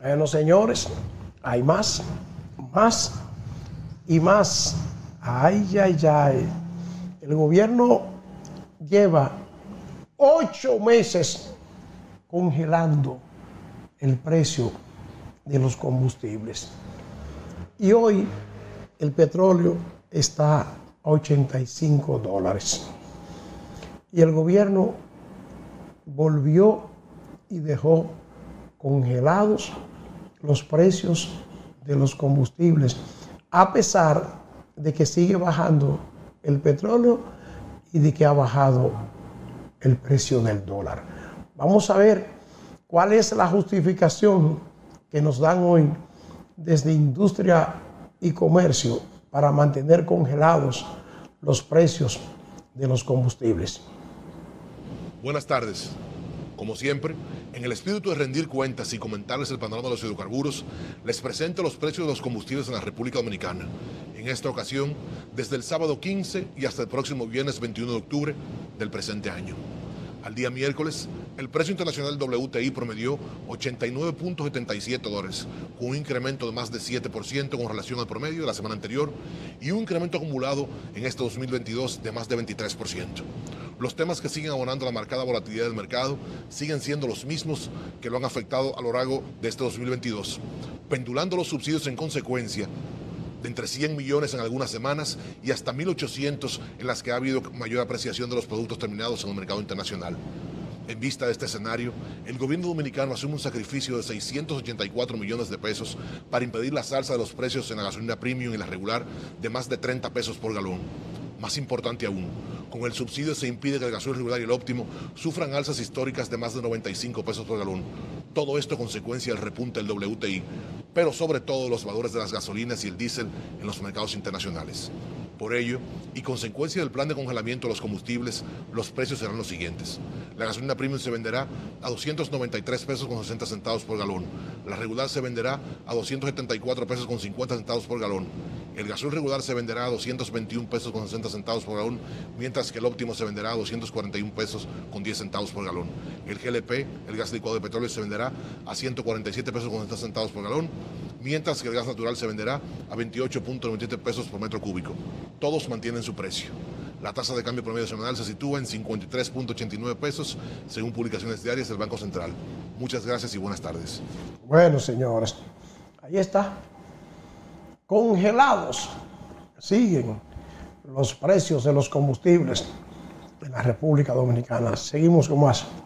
Bueno, señores, hay más y más. Ay, ay, ay. El gobierno lleva 8 meses congelando el precio de los combustibles. Y hoy el petróleo está a $85. Y el gobierno volvió y dejó congelados los precios de los combustibles, a pesar de que sigue bajando el petróleo y de que ha bajado el precio del dólar. Vamos a ver cuál es la justificación que nos dan hoy desde Industria y Comercio para mantener congelados los precios de los combustibles. Buenas tardes. Como siempre, en el espíritu de rendir cuentas y comentarles el panorama de los hidrocarburos, les presento los precios de los combustibles en la República Dominicana. En esta ocasión, desde el sábado 15 y hasta el próximo viernes 21 de octubre del presente año. Al día miércoles, el precio internacional del WTI promedió $89.77, con un incremento de más de 7% con relación al promedio de la semana anterior y un incremento acumulado en este 2022 de más de 23%. Los temas que siguen abonando la marcada volatilidad del mercado siguen siendo los mismos que lo han afectado a lo largo de este 2022, pendulando los subsidios en consecuencia de entre 100 millones en algunas semanas y hasta 1.800 en las que ha habido mayor apreciación de los productos terminados en el mercado internacional. En vista de este escenario, el gobierno dominicano asume un sacrificio de 684 millones de pesos para impedir la alza de los precios en la gasolina premium y la regular de más de 30 pesos por galón. Más importante aún, con el subsidio se impide que el gasoil regular y el óptimo sufran alzas históricas de más de 95 pesos por galón. Todo esto consecuencia del repunte del WTI, pero sobre todo los valores de las gasolinas y el diésel en los mercados internacionales. Por ello, y consecuencia del plan de congelamiento de los combustibles, los precios serán los siguientes. La gasolina premium se venderá a 293 pesos con 60 centavos por galón. La regular se venderá a 274 pesos con 50 centavos por galón. El gasoil regular se venderá a 221 pesos con 60 centavos por galón, mientras que el óptimo se venderá a 241 pesos con 10 centavos por galón. El GLP, el gas licuado de petróleo, se venderá a 147 pesos con 60 centavos por galón, mientras que el gas natural se venderá a 28.97 pesos por metro cúbico. Todos mantienen su precio. La tasa de cambio promedio semanal se sitúa en 53.89 pesos, según publicaciones diarias del Banco Central. Muchas gracias y buenas tardes. Bueno, señores, ahí está. Congelados siguen los precios de los combustibles en la República Dominicana. Seguimos con más.